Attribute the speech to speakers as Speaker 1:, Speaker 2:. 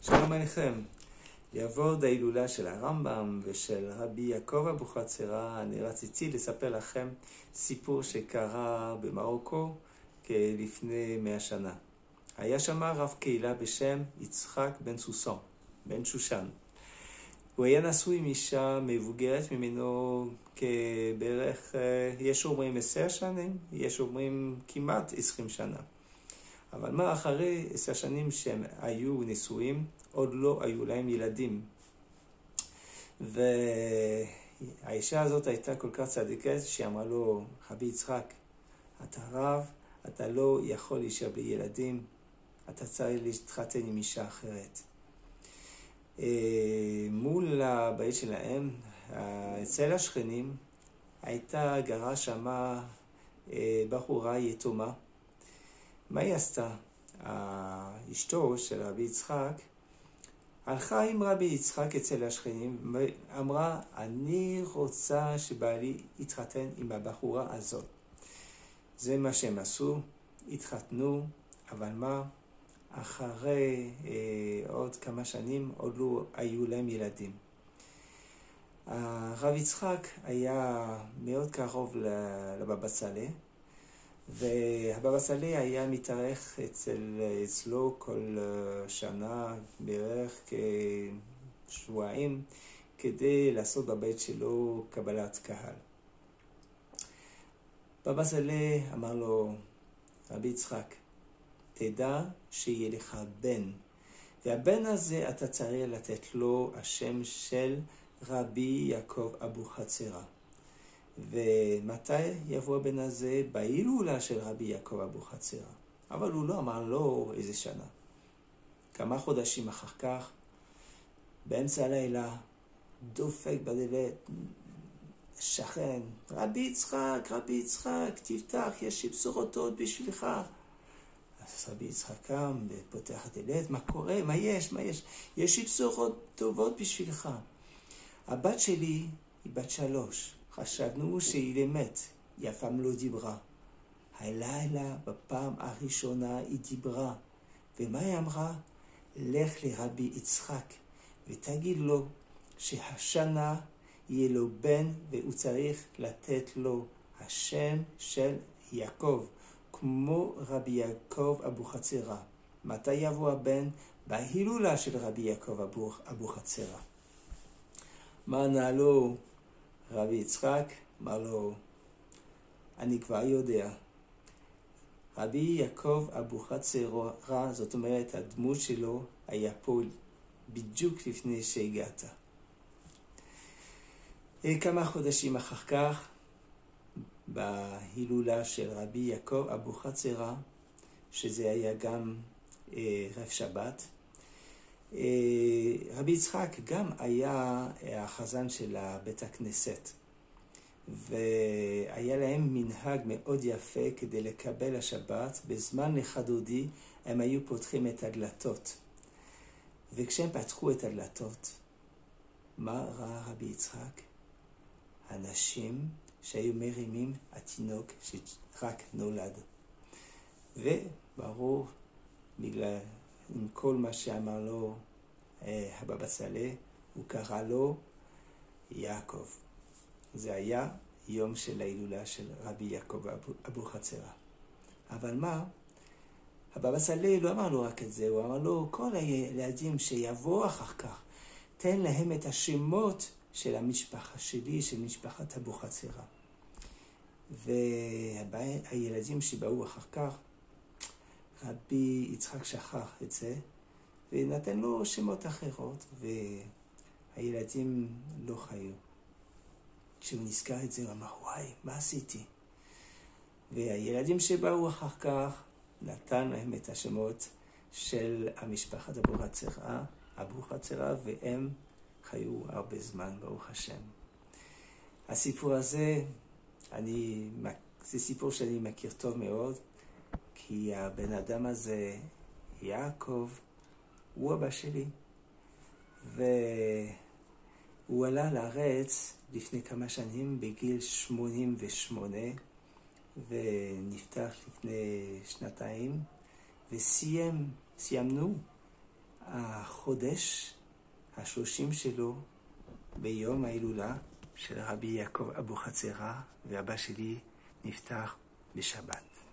Speaker 1: שלום עליכם. לכבוד ההילולה של הרמב"ם ושל רבי יעקב אבוחצירא, אני רציתי לספר לכם סיפור שקרה במרוקו לפני 100 שנה. היה שם רב קהילה בשם יצחק בן סוסן, בן שושן. הוא היה נשוי עם אישה מבוגרת ממנו כבערך, יש אומרים 10 שנים, יש אומרים כמעט 20 שנה. אבל מה, אחרי 10 שנים שהם היו נשואים, עוד לא היו להם ילדים. והאישה הזאת הייתה כל כך צדיקת, שאמרה לו, רבי יצחק, אתה רב, אתה לא יכול להישאר בלי ילדים, אתה צריך להתחתן עם אישה אחרת. מול הבית שלהם, אצל השכנים, הייתה גרה שמה בחורה יתומה. מה היא עשתה? אשתו של רבי יצחק הלכה עם רבי יצחק אצל השכנים ואמרה, אני רוצה שבעלי יתחתן עם הבחורה הזאת. זה מה שהם עשו, התחתנו, אבל מה? אחרי עוד כמה שנים עוד לא היו להם ילדים. רבי יצחק היה מאוד קרוב לבבא סאלי, והבבא סאלי היה מתארח אצלו כל שנה בערך כשבועיים כדי לעשות בבית שלו קבלת קהל. בבא סאלי אמר לו, רבי יצחק, תדע שיהיה לך בן, והבן הזה אתה צריך לתת לו השם של רבי יעקב אבוחצירא. ומתי יבוא הבן הזה? בהילולה של רבי יעקב אבוחצירא. אבל הוא לא אמר לו איזה שנה. כמה חודשים אחר כך, באמצע הלילה, דופק בדלת, שכן, רבי יצחק, תפתח, יש לי בשורות טובות בשבילך. אז רבי יצחק קם ופותח את הדלת, מה קורה? מה יש? יש לי בשורות טובות בשבילך. הבת שלי היא בת 3. חשבנו שהיא למת, היא אף פעם לא דיברה. הלילה בפעם הראשונה היא דיברה. ומה היא אמרה? לך לרבי יצחק ותגיד לו שהשנה יהיה לו בן והוא צריך לתת לו השם של יעקב, כמו רבי יעקב אבוחצירא. מתי יבוא הבן? בהילולה של רבי יעקב אבוחצירא. מה ענה לו רבי יצחק? אמר לו, אני כבר יודע. רבי יעקב אבוחצירא, זאת אומרת, הדמות שלו היה פה בדיוק לפני שהגעת. כמה חודשים אחר כך, בהילולה של רבי יעקב אבוחצירא, שזה היה גם ערב שבת, רבי יצחק גם היה החזן של בית הכנסת, והיה להם מנהג מאוד יפה כדי לקבל השבת. בזמן לחדודי הם היו פותחים את הדלתות, וכשהם פתחו את הדלתות, מה ראה רבי יצחק? אנשים שהיו מרימים התינוק שרק נולד. וברור, בגלל עם כל מה שאמר לו הבבא סאלי, הוא קרא לו יעקב. זה היה יום של ההילולה של רבי יעקב אבוחצירא. אבל מה? הבבא סאלי לא אמר לו רק את זה, הוא אמר לו, כל הילדים שיבואו אחר כך, תן להם את השמות של המשפחה שלי, של משפחת אבוחצירא. והילדים שבאו אחר כך, רבי יצחק שכח את זה, ונתן לו שמות אחרות, והילדים לא חיו. כשהוא נזכר את זה, הוא אמר, וואי, מה עשיתי? והילדים שבאו אחר כך, נתן להם את השמות של המשפחת אבוחצירא, והם חיו הרבה זמן, ברוך השם. הסיפור הזה, זה סיפור שאני מכיר טוב מאוד, כי הבן אדם הזה, יעקב, הוא אבא שלי. והוא עלה לארץ לפני כמה שנים בגיל 88, ונפטר לפני 2 וסיימנו חודש ה-30 שלו ביום ההילולה של רבי יעקב אבוחצירא, ואבא שלי נפטר בשבת.